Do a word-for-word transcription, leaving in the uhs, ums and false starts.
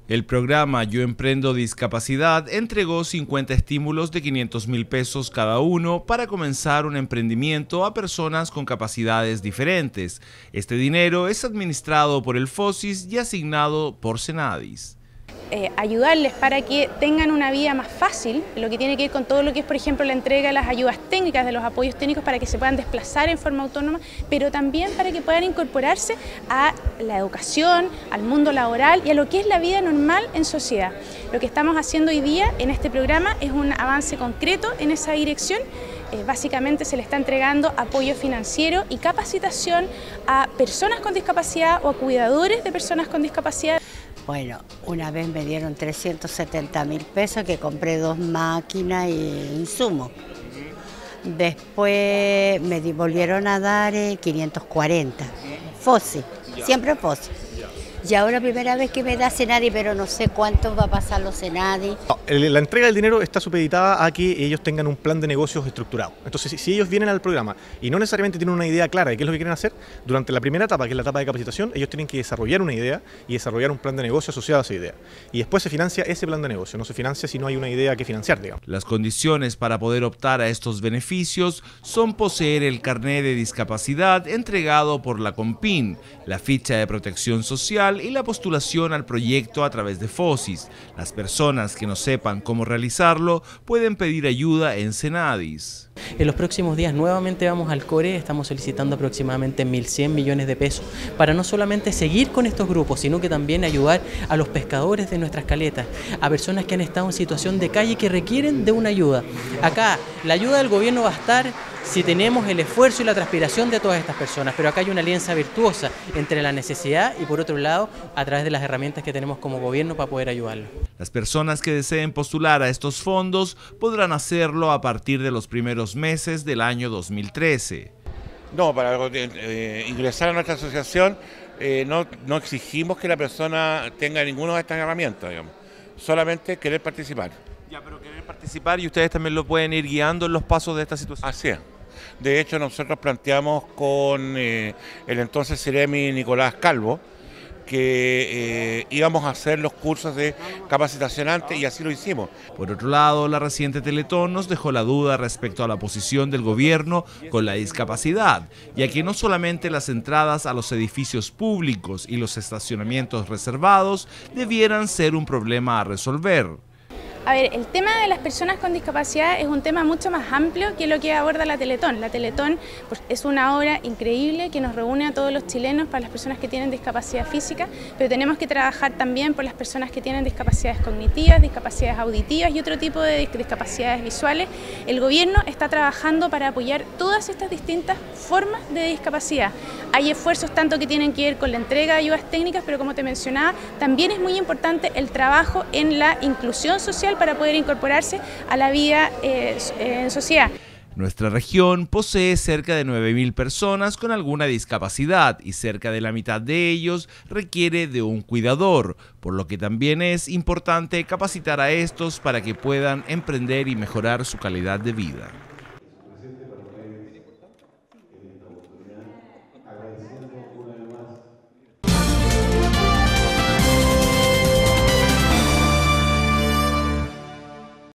El programa Yo Emprendo Discapacidad entregó cincuenta estímulos de quinientos mil pesos cada uno para comenzar un emprendimiento a personas con capacidades diferentes. Este dinero es administrado por el FOSIS y asignado por Senadis. Eh, ayudarles para que tengan una vida más fácil, lo que tiene que ver con todo lo que es, por ejemplo, la entrega de las ayudas técnicas, de los apoyos técnicos para que se puedan desplazar en forma autónoma, pero también para que puedan incorporarse a la educación, al mundo laboral y a lo que es la vida normal en sociedad. Lo que estamos haciendo hoy día en este programa es un avance concreto en esa dirección. Eh, básicamente se le está entregando apoyo financiero y capacitación a personas con discapacidad o a cuidadores de personas con discapacidad. Bueno, una vez me dieron trescientos setenta mil pesos que compré dos máquinas y insumos. Después me volvieron a dar eh, quinientos cuarenta. FOSI, siempre FOSI. Y ahora primera vez que me da Senadi, pero no sé cuánto va a pasar los Senadi. No, la entrega del dinero está supeditada a que ellos tengan un plan de negocios estructurado. Entonces, si, si ellos vienen al programa y no necesariamente tienen una idea clara de qué es lo que quieren hacer, durante la primera etapa, que es la etapa de capacitación, ellos tienen que desarrollar una idea y desarrollar un plan de negocio asociado a esa idea. Y después se financia ese plan de negocio, no se financia si no hay una idea que financiar, digamos. Las condiciones para poder optar a estos beneficios son poseer el carnet de discapacidad entregado por la COMPIN, la ficha de protección social y la postulación al proyecto a través de FOSIS. Las personas que no sepan cómo realizarlo pueden pedir ayuda en Senadis. En los próximos días nuevamente vamos al CORE, estamos solicitando aproximadamente mil cien millones de pesos para no solamente seguir con estos grupos, sino que también ayudar a los pescadores de nuestras caletas, a personas que han estado en situación de calle que requieren de una ayuda. Acá la ayuda del gobierno va a estar si tenemos el esfuerzo y la transpiración de todas estas personas, pero acá hay una alianza virtuosa entre la necesidad y por otro lado a través de las herramientas que tenemos como gobierno para poder ayudarlos. Las personas que deseen postular a estos fondos podrán hacerlo a partir de los primeros meses del año dos mil trece. No, para eh, ingresar a nuestra asociación eh, no, no exigimos que la persona tenga ninguna de estas herramientas, digamos, solamente querer participar. Ya, pero querer participar y ustedes también lo pueden ir guiando en los pasos de esta situación. Así es. De hecho, nosotros planteamos con eh, el entonces Ceremi Nicolás Calvo que eh, íbamos a hacer los cursos de capacitación antes y así lo hicimos. Por otro lado, la reciente Teletón nos dejó la duda respecto a la posición del gobierno con la discapacidad, ya que no solamente las entradas a los edificios públicos y los estacionamientos reservados debieran ser un problema a resolver. A ver, el tema de las personas con discapacidad es un tema mucho más amplio que lo que aborda la Teletón. La Teletón pues, es una obra increíble que nos reúne a todos los chilenos para las personas que tienen discapacidad física, pero tenemos que trabajar también por las personas que tienen discapacidades cognitivas, discapacidades auditivas y otro tipo de discapacidades visuales. El gobierno está trabajando para apoyar todas estas distintas formas de discapacidad. Hay esfuerzos tanto que tienen que ver con la entrega de ayudas técnicas, pero como te mencionaba, también es muy importante el trabajo en la inclusión social para poder incorporarse a la vida eh, en sociedad. Nuestra región posee cerca de nueve mil personas con alguna discapacidad y cerca de la mitad de ellos requiere de un cuidador, por lo que también es importante capacitar a estos para que puedan emprender y mejorar su calidad de vida.